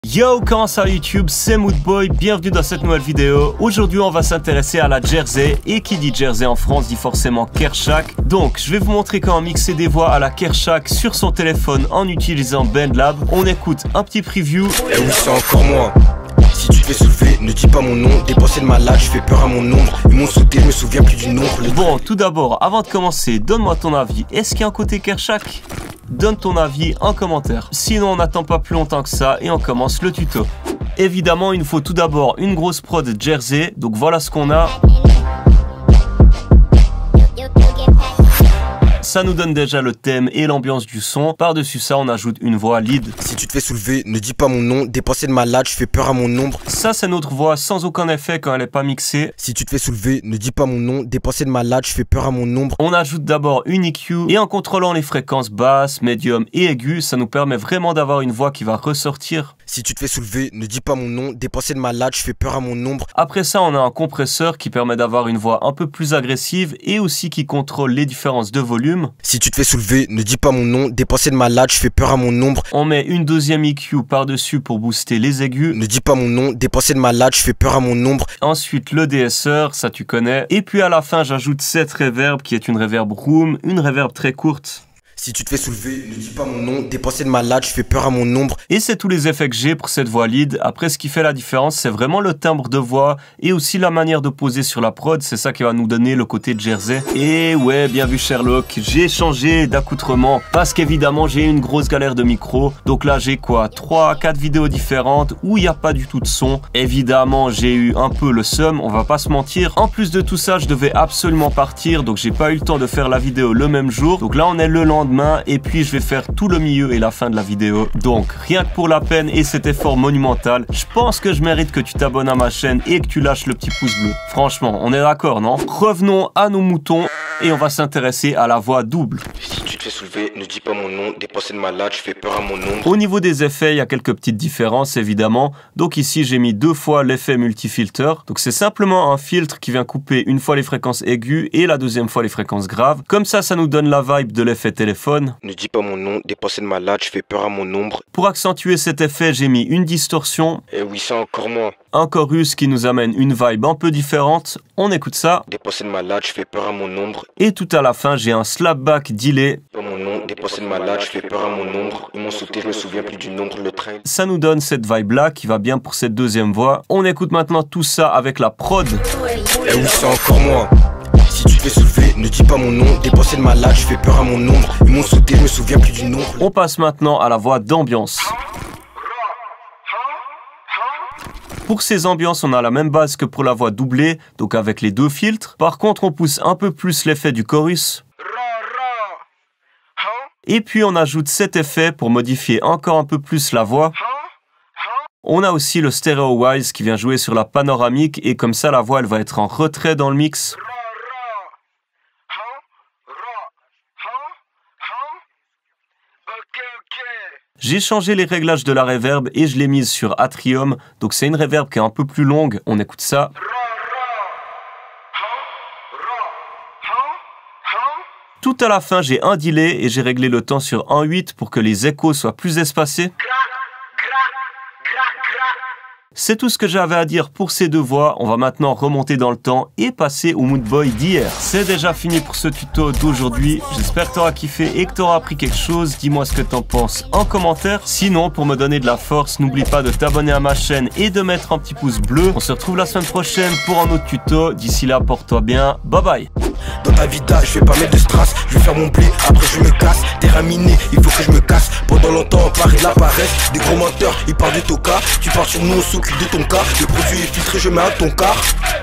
Yo, comment ça va YouTube, c'est Moodboy, bienvenue dans cette nouvelle vidéo. Aujourd'hui on va s'intéresser à la Jersey, et qui dit Jersey en France dit forcément Kershack. Donc je vais vous montrer comment mixer des voix à la Kershack sur son téléphone en utilisant BandLab. On écoute un petit preview. Eh oui, c'est encore moi. Si tu te fais soulever, ne dis pas mon nom. Dépensé de malade, je fais peur à mon ombre. Ils m'ont sauté, je me souviens plus du nombre. Bon, tout d'abord, avant de commencer, donne-moi ton avis. Est-ce qu'il y a un côté Kershack ? Donne ton avis en commentaire. Sinon, on n'attend pas plus longtemps que ça et on commence le tuto. Évidemment, il nous faut tout d'abord une grosse prod Jersey. Donc voilà ce qu'on a. Ça nous donne déjà le thème et l'ambiance du son. Par-dessus ça, on ajoute une voix lead. Si tu te fais soulever, ne dis pas mon nom. Dépensé de malade, je fais peur à mon ombre. Ça, c'est notre voix sans aucun effet quand elle n'est pas mixée. Si tu te fais soulever, ne dis pas mon nom. Dépensé de malade, je fais peur à mon ombre. On ajoute d'abord une EQ et en contrôlant les fréquences basses, médium et aiguës, ça nous permet vraiment d'avoir une voix qui va ressortir. Si tu te fais soulever, ne dis pas mon nom. Dépensé de malade, je fais peur à mon ombre. Après ça, on a un compresseur qui permet d'avoir une voix un peu plus agressive et aussi qui contrôle les différences de volume. Si tu te fais soulever, ne dis pas mon nom. Dépensé de malade, je fais peur à mon ombre. On met une deuxième EQ par-dessus pour booster les aigus. Ne dis pas mon nom. Dépensé de malade, je fais peur à mon ombre. Ensuite, le DSR, ça tu connais. Et puis à la fin, j'ajoute cette reverb qui est une reverb room, une reverb très courte. Si tu te fais soulever, ne dis pas mon nom. Dépensé de malade, je fais peur à mon ombre. Et c'est tous les effets que j'ai pour cette voix lead. Après, ce qui fait la différence, c'est vraiment le timbre de voix et aussi la manière de poser sur la prod. C'est ça qui va nous donner le côté Jersey. Et ouais, bien vu Sherlock, j'ai changé d'accoutrement parce qu'évidemment, j'ai une grosse galère de micro. Donc là, j'ai quoi, 3 à 4 vidéos différentes où il n'y a pas du tout de son. Évidemment, j'ai eu un peu le seum, on va pas se mentir. En plus de tout ça, je devais absolument partir. Donc j'ai pas eu le temps de faire la vidéo le même jour. Donc là, on est le lendemain. Et puis je vais faire tout le milieu et la fin de la vidéo. Donc rien que pour la peine et cet effort monumental, je pense que je mérite que tu t'abonnes à ma chaîne et que tu lâches le petit pouce bleu. Franchement, on est d'accord, non? Revenons à nos moutons et on va s'intéresser à la voix double. Si tu te fais soulever, ne dis pas mon nom. Dépensé de malade, je fais peur à mon ombre. Au niveau des effets, il y a quelques petites différences évidemment. Donc ici j'ai mis 2 fois l'effet multifilter. Donc c'est simplement un filtre qui vient couper une fois les fréquences aiguës et la deuxième fois les fréquences graves. Comme ça nous donne la vibe de l'effet téléphone. Ne dis pas mon nom, dépensé de malade, je fais peur à mon ombre. Pour accentuer cet effet, j'ai mis une distorsion. Eh oui, c'est encore moi. Un chorus qui nous amène une vibe un peu différente. On écoute ça. Dépensé de malade, je fais peur à mon ombre. Et tout à la fin, j'ai un slapback delay. Pas mon nom, dépensé de malade, je fais peur à mon ombre. Ils m'ont sauté, je me souviens plus du nombre, le train. Ça nous donne cette vibe là qui va bien pour cette deuxième voix. On écoute maintenant tout ça avec la prod. Eh oui, c'est encore moi. Si tu te fais soulever, ne dis pas mon nom. Dépensé de malade, je fais peur à mon ombre. Ils m'ont sauté, je me souviens plus du nombre. On passe maintenant à la voix d'ambiance. Pour ces ambiances, on a la même base que pour la voix doublée, donc avec les 2 filtres. Par contre, on pousse un peu plus l'effet du chorus. Et puis on ajoute cet effet pour modifier encore un peu plus la voix. On a aussi le stereo wise qui vient jouer sur la panoramique et comme ça la voix elle va être en retrait dans le mix. J'ai changé les réglages de la reverb et je l'ai mise sur Atrium. Donc c'est une reverb qui est un peu plus longue. On écoute ça. Tout à la fin, j'ai un delay et j'ai réglé le temps sur 1.8 pour que les échos soient plus espacés. C'est tout ce que j'avais à dire pour ces 2 voix. On va maintenant remonter dans le temps et passer au Moodboy d'hier. C'est déjà fini pour ce tuto d'aujourd'hui. J'espère que tu auras kiffé et que tu auras appris quelque chose. Dis-moi ce que tu en penses en commentaire. Sinon, pour me donner de la force, n'oublie pas de t'abonner à ma chaîne et de mettre un petit pouce bleu. On se retrouve la semaine prochaine pour un autre tuto. D'ici là, porte-toi bien. Bye bye. Dans ta vida, je vais pas mettre de strass. Je vais faire mon blé, après je me casse. Terrain miné, il faut que je me casse. Pendant longtemps, on parlait de la paresse. Des gros menteurs, ils parlent de ton cas. Tu pars sur nous, on s'occupe de ton cas. Le produit est filtré, je mets à ton quart.